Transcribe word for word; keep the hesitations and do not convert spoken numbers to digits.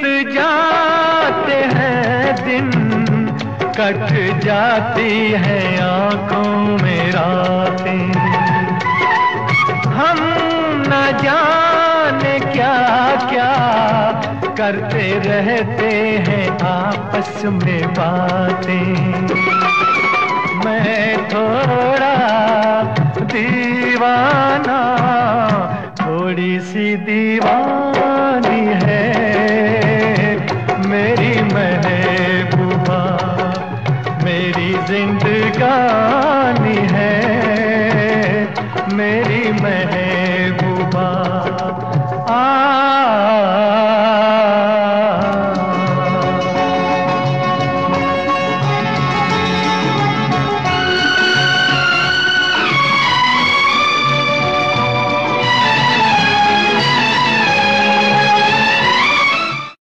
जाते हैं दिन, कट जाती है आंखों में रातें। हम न जाने क्या क्या करते रहते हैं आपस में बातें। मैं थोड़ा दीवाना, थोड़ी सी दीवानी है